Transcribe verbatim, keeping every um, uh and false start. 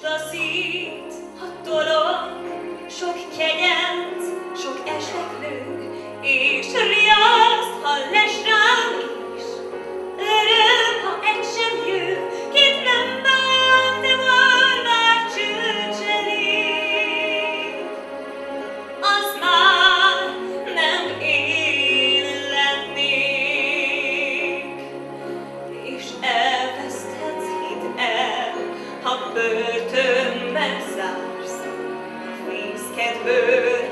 taszít a dolog, sok kegyet, sok esetlő, és riaszt, ha les rám is. Öröm, ha egy sem jön, kit nem bánt, de már már csőcselék. Az már nem én lennék, és elveszthetsz, hidd el, ha börtönben zársz, a fészkedből